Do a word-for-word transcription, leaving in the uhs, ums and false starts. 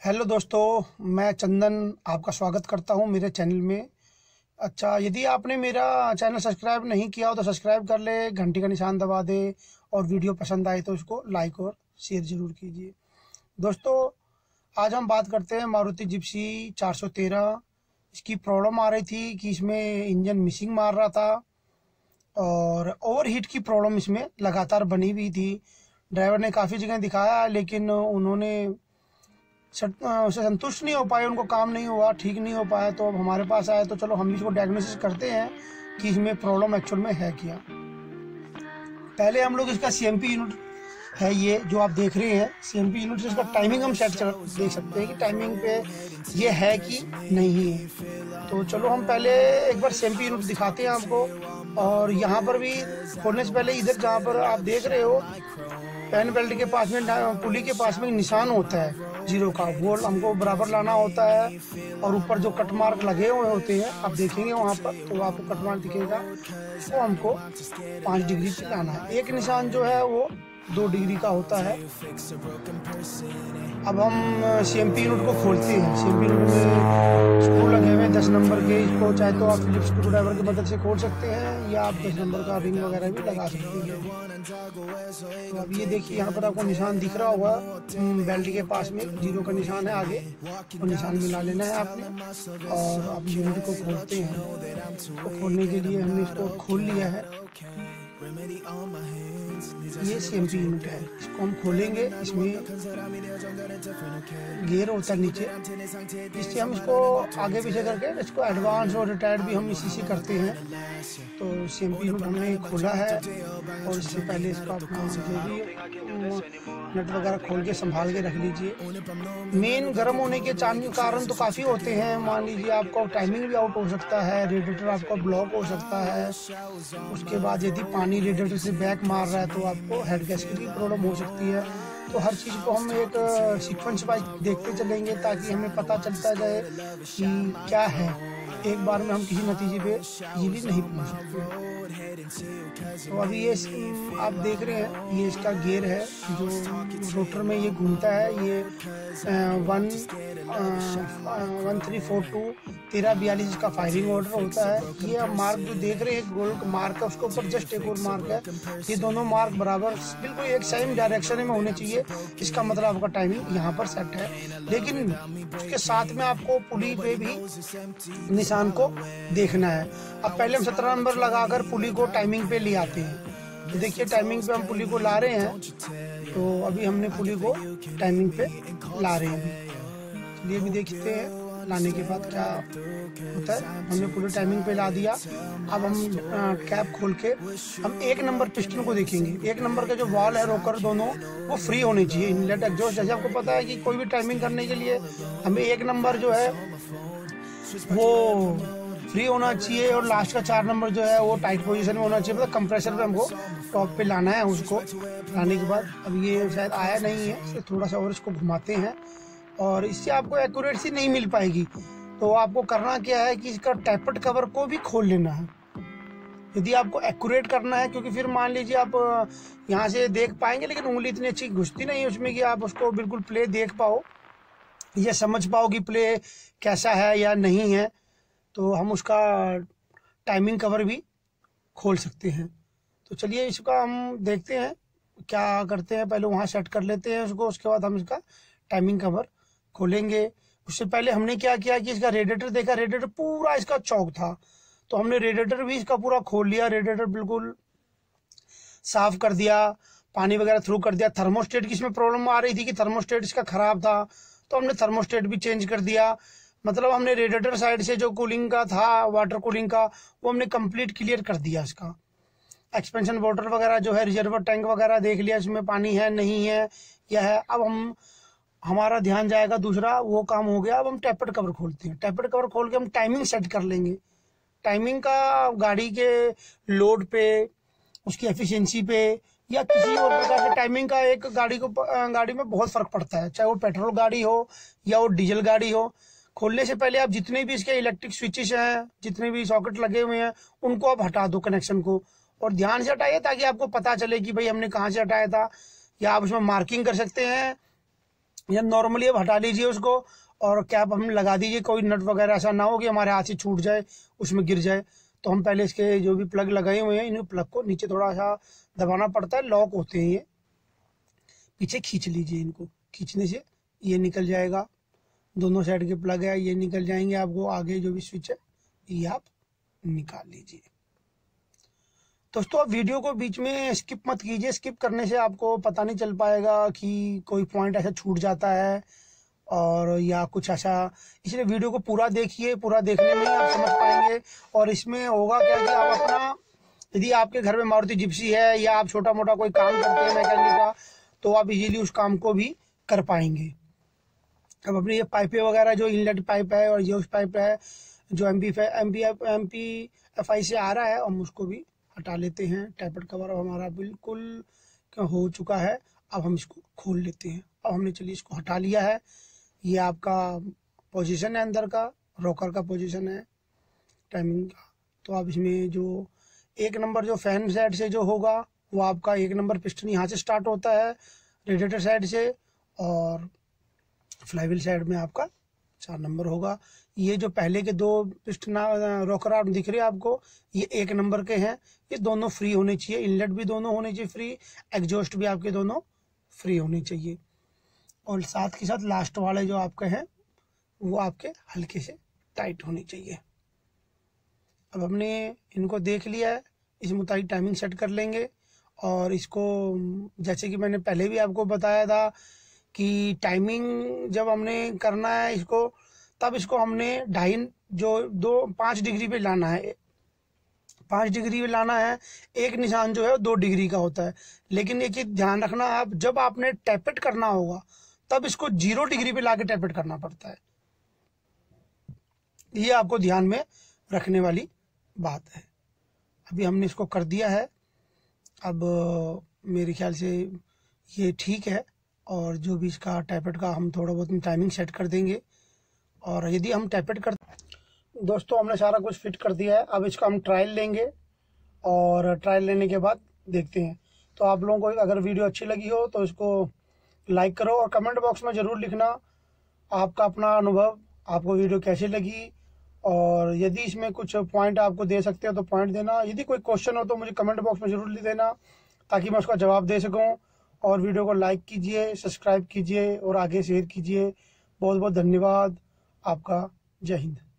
Hello दोस्तों, मैं चंदन आपका स्वागत करता हूं मेरे चैनल में। अच्छा, यदि आपने मेरा चैनल सब्सक्राइब नहीं किया हो तो सब्सक्राइब कर ले, घंटी का निशान दबा दे और वीडियो पसंद आए तो उसको लाइक और शेयर ज़रूर कीजिए। दोस्तों, आज हम बात करते हैं मारुति जिप्सी चार सौ तेरह। इसकी प्रॉब्लम आ रही थी कि इसमें इंजन मिसिंग मार रहा था और ओवरहीट की प्रॉब्लम इसमें लगातार बनी हुई थी। ड्राइवर ने काफ़ी जगह दिखाया लेकिन उन्होंने उसे संतुष्ट नहीं हो पाए, उनको काम नहीं हुआ, ठीक नहीं हो पाया। तो अब हमारे पास आए तो चलो हम इसको डायग्नोसिस करते हैं कि इसमें प्रॉब्लम एक्चुअल में है क्या। पहले हम लोग इसका सीएमपी यूनिट है, ये जो आप देख रहे हैं सीएमपी यूनिट से इसका टाइमिंग हम सेट कर देख सकते हैं कि टाइमिंग पे ये है कि नहीं है। तो चलो हम पहले एक बार सीएमपी यूनिट दिखाते हैं आपको। और यहाँ पर भी खोलने से पहले इधर जहाँ पर आप देख रहे हो पैन बेल्ट के पास में, पुली के पास में निशान होता है जीरो का, वो हमको बराबर लाना होता है। और ऊपर जो कट मार्क लगे हुए होते हैं आप देखेंगे वहाँ पर, तो आपको कट मार्क दिखेगा, वो हमको पाँच डिग्री पे लाना है। एक निशान जो है वो दो डिग्री का होता है। अब हम सीएमपी यूनिट को खोलते हैं। सीएमपी यूनिट में स्क्रू लगे हुए हैं दस नंबर के। इसको चाहे तो आप फिलिप्स स्क्रू ड्राइवर की मदद से खोल सकते हैं या आप दस नंबर का रिंग वगैरह भी लगा सकते हैं। तो अब ये देखिए, यहाँ पर आपको निशान दिख रहा होगा बेल्ट के पास में, जीरो का निशान है आगे, और निशान मिला लेना है आपने। और अब यूनिट को खोलते हैं। तो खोलने के लिए हमने इसको खोल लिया है। ये सीएमपी यूनिट है, इसको हम खोलेंगे। इसमें गियर होता है नीचे, इससे हम इसको आगे पीछे करके इसको एडवांस और रिटायर्ड भी हम इसी से करते हैं। तो सीएमपी यूनिट हमने खोला है और इससे पहले इसका अपना जो भी नट वगैरह खोल के संभाल के रख लीजिए। मेन गर्म होने के कारण तो काफ़ी होते हैं। मान लीजिए आपका टाइमिंग भी आउट हो सकता है, रेडिएटर आपका ब्लॉक हो सकता है। उसके बाद यदि पानी रेडिएटर से बैक मार रहा है तो आपको हेड गैस्केट की प्रॉब्लम हो सकती है। तो हर चीज़ को हम एक सीक्वेंस वाइज देखते चलेंगे ताकि हमें पता चलता जाए कि क्या है। एक बार में हम किसी नतीजे पे इजीली नहीं पहुंच सकते। तो अभी ये आप देख रहे हैं, ये इसका गियर है जो रोटर में ये घूमता है। ये one one three four two तेरह बयालीस इसका फायरिंग ऑर्डर होता है। ये आप मार्क जो देख रहे हैं, गोल्ड मार्क है, उसके ऊपर जस्ट एक और मार्क है। ये दोनों मार्क बराबर बिल्कुल एक सेम डायरेक्शन में होने चाहिए। इसका मतलब आपका टाइमिंग यहाँ पर सेट है। लेकिन उसके साथ में आपको पुली पे भी निशान को देखना है। अब पहले हम सत्रह नंबर लगाकर पुली को टाइमिंग पे ले आते हैं। तो देखिए टाइमिंग पे हम पुली को ला रहे हैं। तो अभी हमने पुली को टाइमिंग पे ला रहे हैं। चलिए अभी देखते हैं लाने के बाद क्या होता है। हमने पुली टाइमिंग पे ला दिया। अब हम कैप खोल के हम एक नंबर पिस्टन को देखेंगे। एक नंबर का जो वॉल है, रोकर दोनों वो फ्री होने चाहिए। इनलेट एग्जॉस्ट, जैसे आपको पता है कि कोई भी टाइमिंग करने के लिए हमें एक नंबर जो है वो फ्री होना चाहिए और लास्ट का चार नंबर जो है वो टाइट पोजीशन में होना चाहिए। मतलब कंप्रेसर पे हमको टॉप पे लाना है। उसको लाने के बाद अब ये शायद आया नहीं है, इसलिए थोड़ा सा और इसको घुमाते हैं और इससे आपको एक्यूरेसी नहीं मिल पाएगी। तो आपको करना क्या है कि इसका टैपेट कवर को भी खोल लेना है यदि आपको एक्यूरेट करना है। क्योंकि फिर मान लीजिए आप यहाँ से देख पाएंगे लेकिन उंगली इतनी अच्छी घुसती नहीं है उसमें कि आप उसको बिल्कुल प्ले देख पाओ या समझ पाओ कि प्ले कैसा है या नहीं है। तो हम उसका टाइमिंग कवर भी खोल सकते हैं। तो चलिए इसका हम देखते हैं क्या करते हैं। पहले वहाँ सेट कर लेते हैं उसको, उसके बाद हम इसका टाइमिंग कवर खोलेंगे। उससे पहले हमने क्या किया कि इसका रेडिएटर देखा, रेडिएटर पूरा इसका चौक था। तो हमने रेडिएटर भी इसका पूरा खोल लिया, रेडिएटर बिल्कुल साफ कर दिया, पानी वगैरह थ्रू कर दिया। थर्मोस्टेट की इसमें प्रॉब्लम आ रही थी कि थर्मोस्टेट इसका खराब था, तो हमने थर्मोस्टेट भी चेंज कर दिया। मतलब हमने रेडिएटर साइड से जो कूलिंग का था, वाटर कूलिंग का, वो हमने कंप्लीट क्लियर कर दिया। इसका एक्सपेंशन वाटर वगैरह जो है, रिजर्वर टैंक वगैरह देख लिया, इसमें पानी है नहीं है या है। अब हम हमारा ध्यान जाएगा दूसरा, वो काम हो गया। अब हम टैपेट कवर खोलते हैं। टैपेट कवर खोल के हम टाइमिंग सेट कर लेंगे। टाइमिंग का गाड़ी के लोड पे, उसकी एफिशिएंसी पे या किसी और प्रकार से टाइमिंग का एक गाड़ी को गाड़ी में बहुत फर्क पड़ता है, चाहे वो पेट्रोल गाड़ी हो या वो डीजल गाड़ी हो। खोलने से पहले आप जितने भी इसके इलेक्ट्रिक स्विचेस हैं, जितने भी सॉकेट लगे हुए हैं, उनको आप हटा दो कनेक्शन को, और ध्यान से हटाइए ताकि आपको पता चले कि भाई हमने कहाँ से हटाया था। या आप उसमें मार्किंग कर सकते हैं या नॉर्मली अब हटा लीजिए उसको और कैप हम लगा दीजिए। कोई नट वगैरह ऐसा ना हो कि हमारे हाथ से छूट जाए, उसमें गिर जाए। तो हम पहले इसके जो भी प्लग लगाए हुए हैं, इन प्लग को नीचे थोड़ा सा दबाना पड़ता है, लॉक होते हैं ये। पीछे खींच लीजिए, इनको खींचने से ये निकल जाएगा। दोनों साइड के प्लग है, ये निकल जाएंगे। आपको आगे जो भी स्विच है ये आप निकाल लीजिए। दोस्तों आप वीडियो को बीच में स्किप मत कीजिए, स्किप करने से आपको पता नहीं चल पाएगा कि कोई पॉइंट ऐसा छूट जाता है और या कुछ ऐसा। इसलिए वीडियो को पूरा देखिए, पूरा देखने में आप समझ पाएंगे। और इसमें होगा क्या कि आप अपना, यदि आपके घर में मारुति जिप्सी है या आप छोटा मोटा कोई काम करते हैं मैकेनिक का, तो आप इजीली उस काम को भी कर पाएंगे। अब अपनी ये पाइपें वगैरह, जो इनलेट पाइप है और ये उस पाइप है जो M P M P M P F I से आ रहा है, हम उसको भी हटा लेते हैं। टैपेट कवर हमारा बिल्कुल हो चुका है। अब हम इसको खोल लेते हैं। अब हमने चलिए इसको हटा लिया है। ये आपका पोजीशन है, अंदर का रॉकर का पोजीशन है टाइमिंग का। तो आप इसमें जो एक नंबर जो फैन साइड से जो होगा वो आपका एक नंबर पिस्टन यहाँ से स्टार्ट होता है रेडिएटर साइड से, और फ्लाईव्हील साइड में आपका चार नंबर होगा। ये जो पहले के दो पिस्टन रॉकर आर्म दिख रहे हैं आपको, ये एक नंबर के हैं। ये दोनों फ्री होने चाहिए, इनलेट भी दोनों होने चाहिए फ्री, एग्जॉस्ट भी आपके दोनों फ्री होने चाहिए। और साथ के साथ लास्ट वाले जो आपके हैं वो आपके हल्के से टाइट होने चाहिए। अब हमने इनको देख लिया है, इस मुताबिक टाइमिंग सेट कर लेंगे। और इसको जैसे कि मैंने पहले भी आपको बताया था कि टाइमिंग जब हमने करना है इसको, तब इसको हमने ढाई जो दो पाँच डिग्री पे लाना है। पाँच डिग्री पे लाना है। एक निशान जो है दो डिग्री का होता है। लेकिन एक चीज ध्यान रखना, आप जब आपने टैपेट करना होगा तब इसको जीरो डिग्री पे लाके टैपेट करना पड़ता है। ये आपको ध्यान में रखने वाली बात है। अभी हमने इसको कर दिया है। अब मेरे ख्याल से ये ठीक है। और जो भी इसका टैपेट का हम थोड़ा बहुत टाइमिंग सेट कर देंगे। और यदि हम टैपेट कर, दोस्तों हमने सारा कुछ फिट कर दिया है। अब इसका हम ट्रायल लेंगे और ट्रायल लेने के बाद देखते हैं। तो आप लोगों को अगर वीडियो अच्छी लगी हो तो इसको लाइक करो और कमेंट बॉक्स में ज़रूर लिखना आपका अपना अनुभव, आपको वीडियो कैसी लगी। और यदि इसमें कुछ पॉइंट आपको दे सकते हो तो पॉइंट देना। यदि कोई क्वेश्चन हो तो मुझे कमेंट बॉक्स में ज़रूर लिख देना ताकि मैं उसका जवाब दे सकूं। और वीडियो को लाइक कीजिए, सब्सक्राइब कीजिए और आगे शेयर कीजिए। बहुत बहुत धन्यवाद आपका। जय हिंद।